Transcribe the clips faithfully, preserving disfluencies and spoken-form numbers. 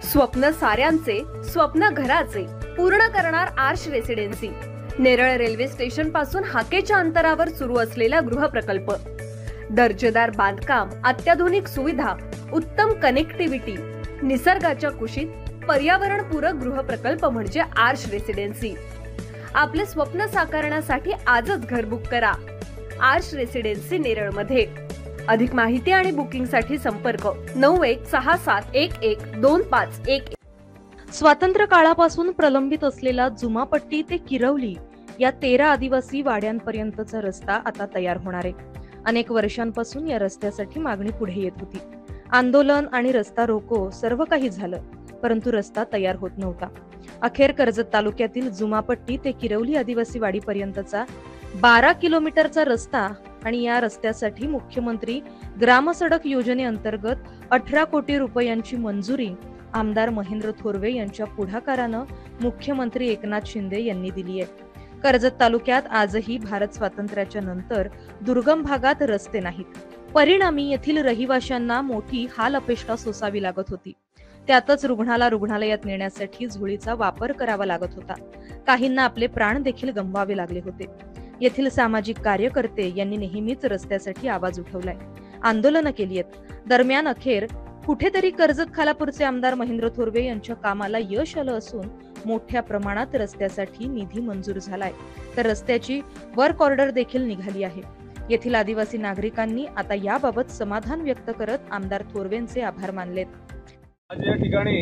स्वप्न साऱ्यांचे, स्वप्न घराचे पूर्ण करणार Aarsh residency. Neral railway station पासून हाकेच्या अंतरावर सुरू असलेला गृहप्रकल्प, दर्जेदार बांधकाम, अत्याधुनिक सुविधा, उत्तम कनेक्टिव्हिटी, निसर्गाच्या कुशीत पर्यावरणपूरक गृहप्रकल्प म्हणजे आर्श रेसिडेन्सी। आपले स्वप्न साकारण्यासाठी आजच घर बुक करा। आर्श रेसिडेन्सी नेरळ मध्ये। अधिक माहिती आणि बुकिंग साठी संपर्क नऊ एक सहा सात एक एक दोन पाच एक। स्वातंत्र्य काळापासून प्रलंबित असलेला जुमापट्टी ते किरवली या तेरा आदिवासी वाड्यांपर्यंतचा रस्ता आता तयार होणार आहे। अनेक वर्षांपासून या रस्त्यासाठी मागणी पुढे येत होती। आंदोलन आणि रस्ता रोको सर्व काही झालं, परंतु रस्ता तयार होत नव्हता। अखेर कर्जत तालुक्यातील जुमापट्टी ते किरवली आदिवासी वाडीपर्यंतचा बारा किलोमीटरचा रस्ता आणि या रस्त्यासाठी मुख्यमंत्री ग्रामसडक योजनेअंतर्गत अठरा कोटी रुपयांची मंजुरी आमदार महेंद्र थोरवे यांच्या पुढाकारानं मुख्यमंत्री एकनाथ शिंदे यांनी दिली आहे। कर्जत तालुक्यात आजही भारत स्वातंत्र्याच्या नंतर दुर्गम भागात रस्ते नाहीत। परिणामी येथील रहिवाशांना मोठी हाल अपेष्टा सोसावी लागत होती। त्यातच रुग्णाला रुग्णालयात नेण्यासाठी झोळीचा वापर करावा लागत होता। काहींना आपले प्राण देखील गमवावे लागले होते। येथील सामाजिक कार्यकर्ते यांनी नेहमीच रस्त्यासाठी आवाज उठवलाय, आंदोलनं केली आहेत। दरम्यान अखेर कुठेतरी कर्जत खालापूरचे आमदार महेंद्र थोरवे यांच्या कामाला यश आलं असून मोठ्या प्रमाणात रस्त्यासाठी निधी मंजूर झालाय, तर रस्त्याची वर्क ऑर्डर देखील निघाली आहे। येथील आदिवासी नागरिकांनी आता याबाबत समाधान व्यक्त करत आमदार थोरवेंचे आभार मानलेत। आज या ठिकाणी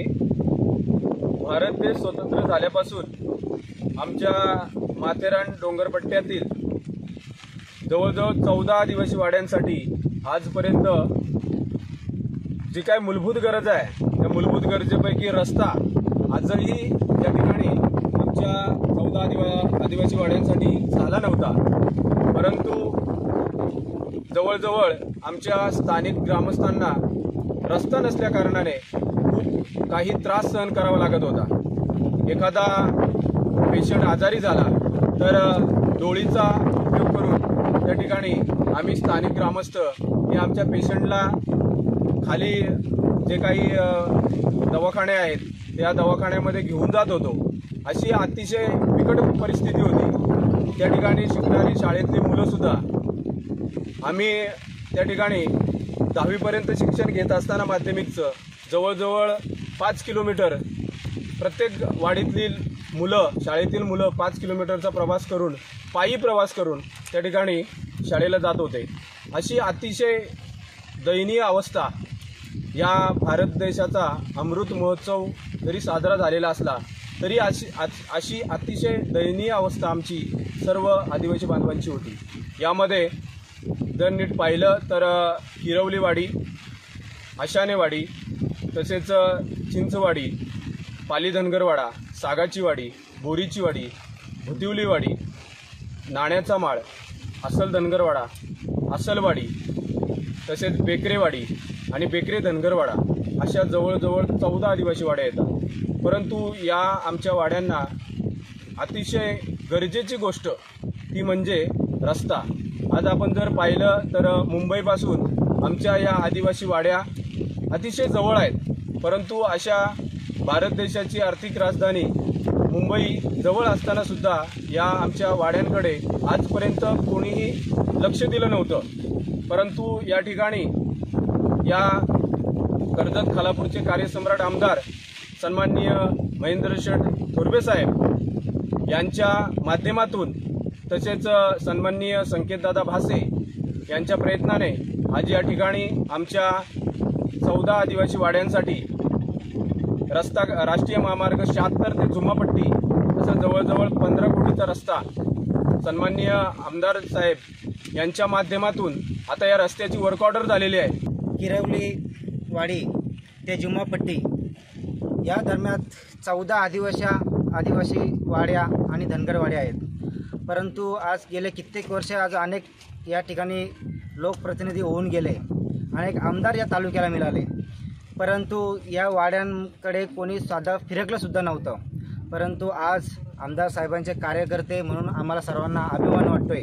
भारत देश स्वतंत्र झाल्यापासून आमच्या माथेरान डोंगरपट्ट्यातील जवळजवळ चौदा आदिवासी वाड्यांसाठी आजपर्यंत जी काय मूलभूत गरज आहे त्या मूलभूत गरजेपैकी रस्ता आजही या ठिकाणी आमच्या चौदा आदिवा आदिवासी वाड्यांसाठी झाला नव्हता। परंतु जवळजवळ आमच्या स्थानिक ग्रामस्थांना रस्ता नसल्या कारणाने खूप काही त्रास सहन करावा लागत होता। एखादा पेशंट आजारी झाला तर डोळीचा उपयोग करून त्या ठिकाणी आम्ही स्थानिक ग्रामस्थ हे आमच्या पेशंटला खाली जे काही दवाखाने आहेत त्या दवाखान्यामध्ये घेऊन जात होतो। अशी अतिशय बिकट परिस्थिती होती। त्या ठिकाणी शिकणारी शाळेतली मुलं सुद्धा आम्ही त्या ठिकाणी दहावीपर्यंत शिक्षण घेत असताना माध्यमिकचं जवळजवळ पाच किलोमीटर प्रत्येक वाडीतील मुलं शाळेतील मुलं पाच किलोमीटरचा प्रवास करून पायी प्रवास करून त्या ठिकाणी शाळेला जात होते। अशी अतिशय दयनीय अवस्था या भारत देशाचा अमृत महोत्सव जरी साजरा झालेला असला तरी अशी अशी अतिशय दयनीय अवस्था आमची सर्व आदिवासी बांधवांची होती। यामध्ये जर नीट पाहिलं तर किरवलीवाडी, आशानेवाडी, तसेच चिंचवाडी, पाली धनगरवाडा, सागाची वाडी, बोरीची वाडी, भुतिवलीवाडी, नाण्याचा माळ, असल धनगरवाडा, असलवाडी, तसेच बेकरेवाडी आणि बेकरे धनगरवाडा अशा जवळजवळ चौदा आदिवासी वाड्या येतात। परंतु या आमच्या वाड्यांना अतिशय गरजेची गोष्ट ती म्हणजे रस्ता। आज आपण जर पाहिलं तर मुंबईपासून आमच्या या आदिवासी वाड्या अतिशय जवळ आहेत, परंतु अशा भारत देशाची आर्थिक राजधानी मुंबई जवळ असताना सुद्धा या आमच्या वाड्यांकडे आजपर्यंत कोणीही लक्ष दिलं नव्हतं। परंतु या ठिकाणी या कर्जत खालापूरचे कार्यसम्राट आमदार सन्माननीय महेंद्र शेठ थोरवे साहेब यांच्या माध्यमातून तसेच सन्माननीय संकेतदादा भासे यांच्या प्रयत्नाने आज या ठिकाणी आमच्या चौदा आदिवासी वाड्यांसाठी रस्ता राष्ट्रीय महामार्ग शहात्तर ते जुमापट्टी असं जवळजवळ पंधरा कोटीचा रस्ता सन्माननीय आमदार साहेब यांच्या माध्यमातून आता या रस्त्याची वर्क ऑर्डर झालेली आहे। किरवली वाडी ते जुमापट्टी या दरम्यान चौदा आदिवासी आदिवासी वाड्या आणि धनगरवाड्या आहेत। परंतु आज गेले कित्येक वर्ष आज अनेक या ठिकाणी लोकप्रतिनिधी होऊन गेले, अनेक आमदार या तालुक्याला मिळाले, परंतु या वाड्यांकडे कोणी साधं फिरकलं सुद्धा नव्हतं। परंतु आज आमदार साहेबांचे कार्यकर्ते म्हणून आम्हाला सर्वांना अभिमान वाटतोय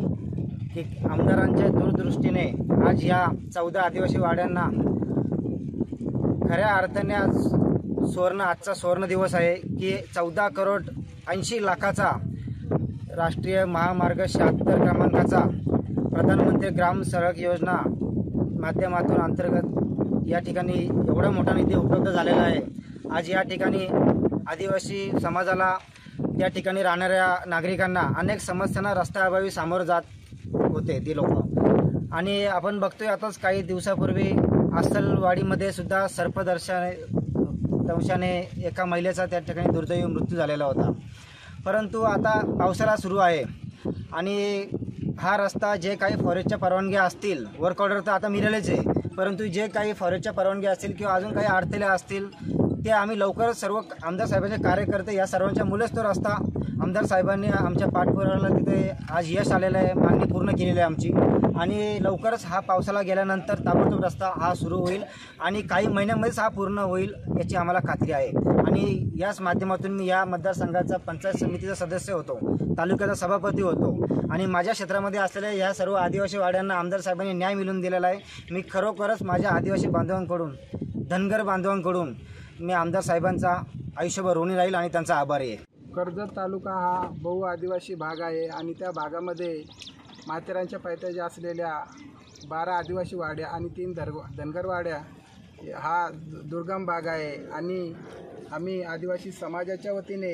की आमदारांच्या दूरदृष्टीने आज या चौदा आदिवासी वाड्यांना खऱ्या अर्थाने आज सुवर्ण आजचा सुवर्ण दिवस आहे की चौदा करोड ऐंशी लाखाचा राष्ट्रीय महामार्ग शहात्तर क्रमांकाचा प्रधानमंत्री ग्राम सडक योजना माध्यमातून अंतर्गत या ठिकाणी एवढा मोठा निधी उपलब्ध झालेला आहे। आज या ठिकाणी आदिवासी समाजाला या ठिकाणी राहणाऱ्या नागरिकांना अनेक समस्यांना रस्त्याअभावी सामोरं जात होते ती लोक। आणि आपण बघतोय आताच काही दिवसापूर्वी आसलवाडीमध्ये सुद्धा सर्पदंशाने दंशाने एका महिलेचा त्या ठिकाणी दुर्दैवी मृत्यू झालेला होता। परंतु आता पावसाळा सुरू आहे आणि हा रस्ता जे काही फॉरेस्टच्या परवानग्या असतील, वर्क ऑर्डर तर आता मिळालेच आहे, परंतु जे काही फॉरेस्टच्या परवानग्या असतील किंवा अजून काही अडथळे असतील ते आम्ही लवकरच सर्व आमदार साहेबांचे कार्यकर्ते या सर्वांच्या मुलेच तो रस्ता आमदार साहेबांनी आमच्या पाठपुराव्याला तिथे आज यश आलेलं आहे, मागणी पूर्ण केलेली आहे आमची। आणि लवकरच हा पावसाळा गेल्यानंतर ताबडतोब रस्ता हा सुरू होईल आणि काही महिन्यामध्येच हा पूर्ण होईल याची आम्हाला खात्री आहे। आणि याच माध्यमातून मी या मतदारसंघाचा पंचायत समितीचा सदस्य होतो, तालुक्याचा सभापती होतो आणि माझ्या क्षेत्रामध्ये असलेल्या या सर्व आदिवासी वाड्यांना आमदार साहेबांनी न्याय मिळवून दिलेला आहे। मी खरोखरच माझ्या आदिवासी बांधवांकडून, धनगर बांधवांकडून मी आमदार साहेबांचा आयुष्यभर ऋणी राहील आणि त्यांचा आभारी आहे। कर्जत तालुका हा बहु आदिवासी भाग आहे आणि त्या भागामध्ये माथेरानच्या पायथ्याशी असलेल्या बारा आदिवासी वाड्या आणि तीन धर धनगर वाड्या हा दुर्गम भाग आहे। आणि आम्ही आदिवासी समाजाच्या वतीने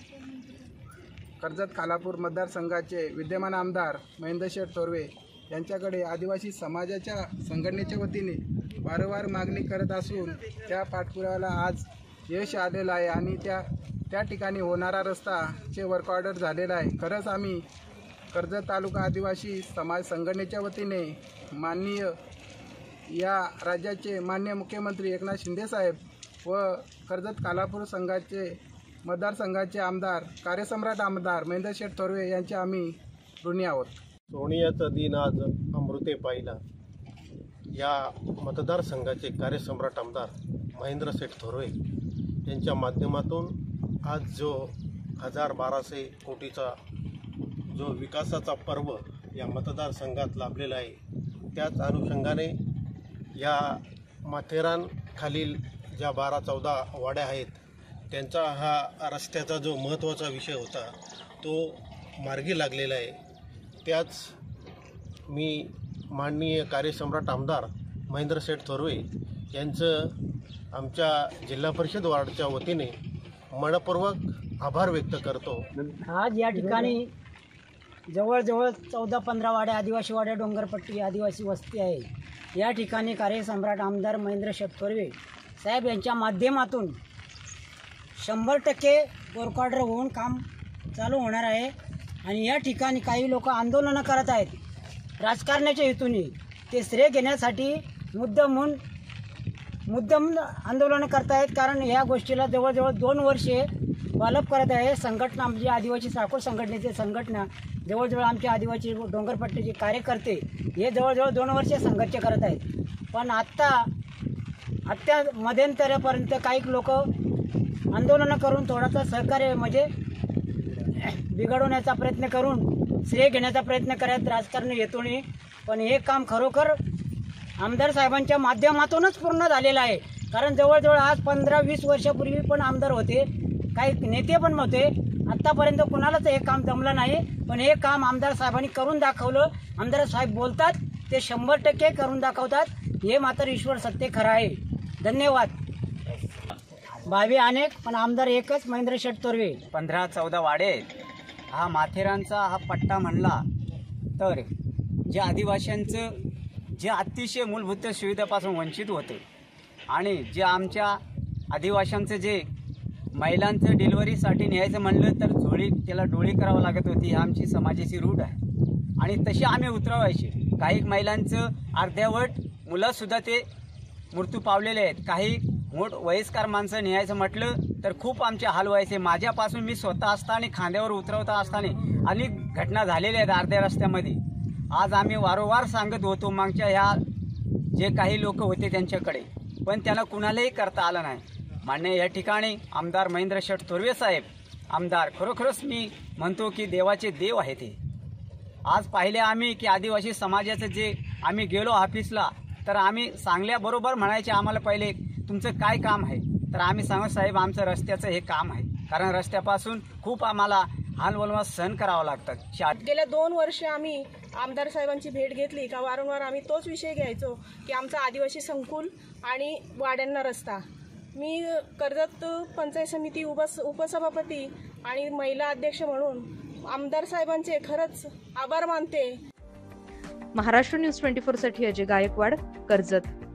कर्जत खालापूर मतदारसंघाचे विद्यमान आमदार महेंद्र शेठ थोरवे यांच्याकडे आदिवासी समाजाच्या संघटनेच्या वतीने वारंवार मागणी करत असून त्या पाठपुराव्याला आज यश आलेलं आहे आणि त्या त्या ठिकाणी होणारा रस्ताचे वर्क ऑर्डर झालेला आहे। खरंच आम्ही कर्जत तालुका आदिवासी समाज संघटनेच्या वतीने माननीय या राज्याचे माननीय मुख्यमंत्री एकनाथ शिंदे साहेब व कर्जत खालापूर संघाचे मतदारसंघाचे आमदार, कार्यसम्राट आमदार महेंद्र शेठ थोरवे यांचे आम्ही ऋणी आहोत। सोनियाचा दिन आज अमृते पाहिला या मतदारसंघाचे कार्यसम्राट आमदार महेंद्र शेठ थोरवे यांच्या माध्यमातून आज जो हजार बाराशे कोटीचा जो विकासाचा पर्व या मतदारसंघात लाभलेला आहे, त्याच अनुषंगाने या माथेरान खालील ज्या बारा चौदा वाड्या आहेत त्यांचा हा रस्त्याचा जो महत्त्वाचा विषय होता तो मार्गी लागलेला आहे। त्याच मी माननीय कार्यसम्राट आमदार महेंद्र शेठ थोरवे यांचं आमच्या जिल्हा परिषद वार्डच्या वतीने मनपूर्वक आभार व्यक्त करतो। आज या ठिकाणी जवळजवळ चौदा पंधरा वाड्या आदिवासी वाड्या डोंगरपट्टी आदिवासी वस्ती आहे। या ठिकाणी कार्यसम्राट आमदार महेंद्र शेठ थोरवे साहेब यांच्या माध्यमातून शंभर टक्के वर्क ऑर्डर होऊन काम चालू होणार आहे। आणि या ठिकाणी काही लोक आंदोलनं करत आहेत राजकारणाच्या हेतूने, ते श्रेय घेण्यासाठी मुद्दामून मुद्दाम आंदोलनं करत आहेत। कारण या गोष्टीला जवळजवळ दोन वर्षे डेव्हलप करत आहे संघटना, म्हणजे आदिवासी साखर संघटनेचे संघटना जवळजवळ आमच्या आदिवासी डोंगरपट्टीचे कार्यकर्ते हे जवळजवळ दोन वर्षे संघर्ष करत आहेत। पण आत्ता आत्ता मध्यंतरापर्यंत काही लोक आंदोलनं करून थोडासा सहकार्य म्हणजे बिघडवण्याचा प्रयत्न करून श्रेय घेण्याचा प्रयत्न करत राजकारण हेतूने, पण हे काम खरोखर आमदार साहेबांच्या माध्यमातूनच पूर्ण झालेलं आहे। कारण जवळजवळ आज पंधरा वीस वर्षापूर्वी पण आमदार होते, काही नेते पण होते, आत्तापर्यंत कुणालाच हे काम जमलं नाही, पण हे काम आमदार साहेबांनी करून दाखवलं। आमदार साहेब बोलतात ते शंभर टक्के करून दाखवतात, हे मात्र ईश्वर सत्य खरं आहे। धन्यवाद। भावी अनेक पण आमदार एकच महेंद्र शेठ थोरवे। पंधरा चौदा वाडे हा माथेरानचा हा पट्टा म्हणला तर जे आदिवासींचं जे अतिशय मूलभूत सुविधापासून वंचित होते आणि जे आमच्या आदिवासींचं जे महिलांचं डिलिव्हरीसाठी न्यायचं म्हणलं तर झोळी त्याला डोळी करावं लागत होती, ही आमची समाजाची रूढ आहे आणि तशी आम्ही उतरवायचे। काही महिलांचं अर्ध्यावट मुलंसुद्धा ते मृत्यू पावलेले आहेत। काही मोठ वयस्कर माणसं न्यायचं म्हटलं तर खूप आमचे हाल व्हायचे। माझ्यापासून मी स्वतः असताना खांद्यावर उतरवता असताना अनेक घटना झालेल्या आहेत अर्ध्या रस्त्यामध्ये। आज आम्ही वारंवार सांगत होतो मागच्या ह्या जे काही लोक होते त्यांच्याकडे, पण त्यांना कुणालाही करता आलं नाही। मान्य या ठिकाणी आमदार महेंद्र शेठ थोरवे साहेब आमदार खरोखरच मी म्हणतो की देवाचे देव आहेत ते। आज पाहिले आम्ही की आदिवासी समाजाचं जे आम्ही गेलो ऑफिसला तर आम्ही सांगल्याबरोबर म्हणायचे आम्हाला पहिले तुमचं काय काम आहे, तर आम्ही सांगू साहेब आमचं रस्त्याचं हे काम आहे, कारण रस्त्यापासून खूप आम्हाला हालवलवा सहन करावं लागतं. शा गेल्या दोन वर्ष आम्ही आमदार साहेबांची भेट घेतली का वारंवार आम्ही तोच विषय घ्यायचो की आमचा आदिवासी संकुल आणि वाड्यांना रस्ता. मी कर्जत पंचायत समिती उपस उपसभापती आणि महिला अध्यक्ष म्हणून आमदार साहेबांचे खरंच आभार मानते. महाराष्ट्र न्यूज ट्वेंटी फोर साठी अजय गायकवाड, कर्जत.